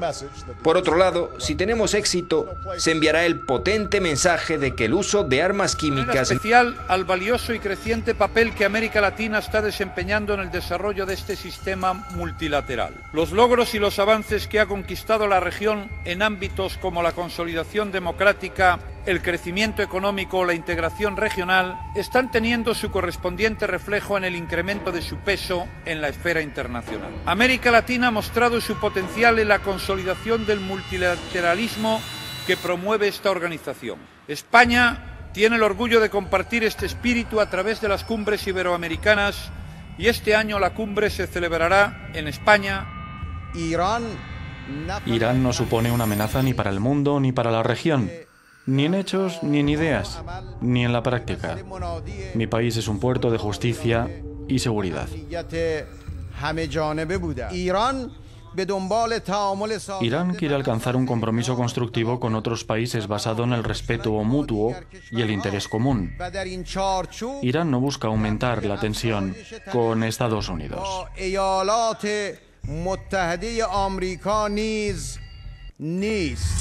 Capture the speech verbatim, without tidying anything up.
Por otro lado, si tenemos éxito, se enviará el potente mensaje de que el uso de armas químicas... En especial al valioso y creciente papel que América Latina está desempeñando en el desarrollo de este sistema multilateral. Los logros y los avances que ha conquistado la región en ámbitos como la consolidación democrática, el crecimiento económico o la integración regional están teniendo su correspondiente reflejo en el incremento de su peso en la esfera internacional. América Latina ha mostrado su potencial en la consolidación del multilateralismo que promueve esta organización. España tiene el orgullo de compartir este espíritu a través de las cumbres iberoamericanas y este año la cumbre se celebrará en España. Irán no supone una amenaza ni para el mundo ni para la región. Ni en hechos, ni en ideas, ni en la práctica. Mi país es un puerto de justicia y seguridad. Irán quiere alcanzar un compromiso constructivo con otros países basado en el respeto mutuo y el interés común. Irán no busca aumentar la tensión con Estados Unidos.